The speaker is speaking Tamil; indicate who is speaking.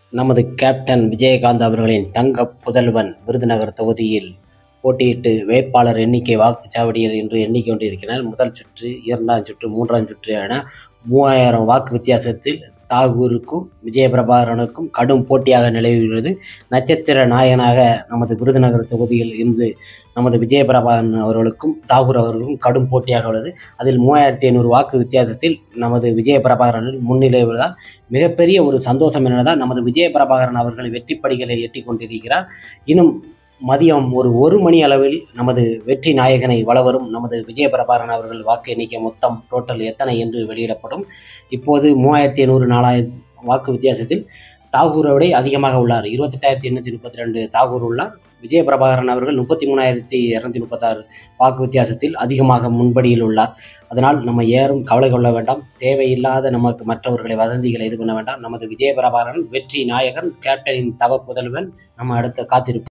Speaker 1: நமது கேப்டன் விஜயகாந்த் அவர்களின் தங்கப் புதல்வன் விருதுநகர் தொகுதியில் போட்டியிட்டு வேட்பாளர் எண்ணிக்கை வாக்குச்சாவடியில் இன்று எண்ணிக்கை கொண்டிருக்கிறார். முதல் சுற்று, 2ஆம் சுற்று, 3ஆம் சுற்று என 3000 வாக்கு வித்தியாசத்தில் தாகூருக்கும் விஜயபிரபாகரனுக்கும் கடும் போட்டியாக நிலவுகிறது. நட்சத்திர நாயகனாக நமது விருதுநகர் தொகுதியில் இருந்து நமது விஜயபிரபாகரன் அவர்களுக்கும் தாகூர் அவர்களுக்கும் கடும் போட்டியாக உள்ளது. அதில் 3500 வாக்கு வித்தியாசத்தில் நமது விஜயபிரபாகரன் முன்னிலை உள்ளதால் மிகப்பெரிய ஒரு சந்தோஷம் என்னதான் நமது விஜயபிரபாகரன் அவர்கள் வெற்றிப்படிகளை எட்டி கொண்டிருக்கிறார். இன்னும் மதியம் ஒரு மணி அளவில் நமது வெற்றி நாயகனை வளவரும் நமது விஜயபிரபாகரன் அவர்கள் வாக்கு எண்ணிக்கை மொத்தம் டோட்டல் எத்தனை என்று வெளியிடப்படும். இப்போது 3800 4000 வாக்கு வித்தியாசத்தில் தாகூரை விட அதிகமாக உள்ளார். 28,832 தாகூர் உள்ளார். விஜயபிரபாகரன் அவர்கள் 33,236 வாக்கு வித்தியாசத்தில் அதிகமாக முன்படியில் உள்ளார். அதனால் நம்ம யாரும் கவலை கொள்ள வேண்டாம். தேவையில்லாத நமக்கு மற்றவர்களை வதந்திகளை இது பண்ண வேண்டாம். நமது விஜயபிரபாகரன் வெற்றி நாயகன், கேப்டனின் தவ புதல்வன். நம்ம அடுத்த காத்திருப்போம்.